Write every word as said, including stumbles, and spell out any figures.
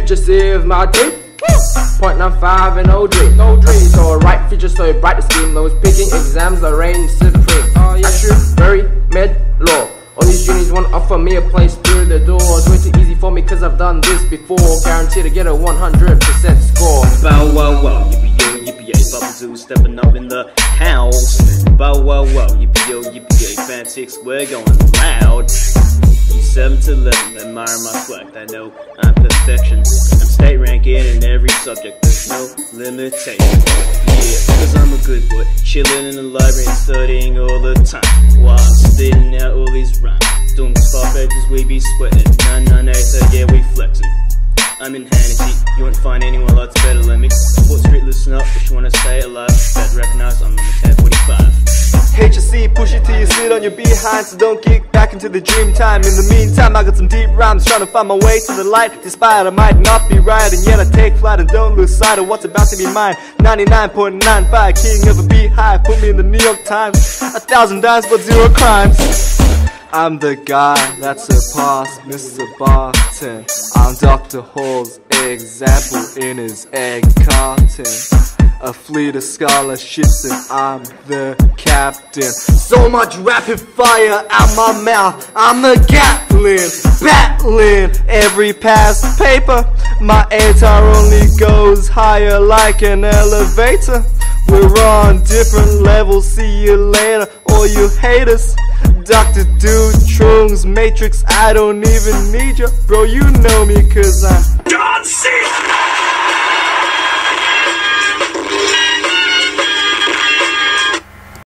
you see with my team? point nine five and no dream, no dream. So right feature, so bright the scheme. Those picking exams are reign supreme. Oh, yeah. I shoot very mid low. All these unis wanna offer me a place through the door. It's way too easy for me cause I've done this before. Guaranteed to get a one hundred percent score. Bow wow wow, yippee yo, yippee yay, Bubble Zoo stepping up in the house. Bow wow wow, yippee yo, yippee yay, Fam six, we're going loud. seven to eleven, admire my swag, I know I'm perfection. I'm state ranking in every subject, there's no limitation. Yeah, cause I'm a good boy, chilling in the library and studying all the time, while I'm spitting out all these rhymes. Doing spot pages, we be sweating. nine nine eight, yeah, we flexing. I'm in Hannity, you won't find anyone lots better than me. Fourth Street, listen up, if you wanna stay alive, better recognize I'm number ten forty-five. H S C, push it till you sit on your behind, so don't kick back into the dream time. In the meantime, I got some deep rhymes, trying to find my way to the light. Despite I might not be right, and yet I take flight and don't lose sight of what's about to be mine. ninety-nine point nine five, king of a beehive, put me in the New York Times. A thousand dimes but zero crimes. I'm the guy that surpassed Mister Barton. I'm Doctor Hall's example in his egg carton. A fleet of scholarships and I'm the captain. So much rapid fire out my mouth, I'm the Gatling, battling every past paper. My A T A R only goes higher like an elevator. We're on different levels, see you later, all you haters. Doctor Dude, Trunks, Matrix, I don't even need you. Bro, you know me cause I'm John C.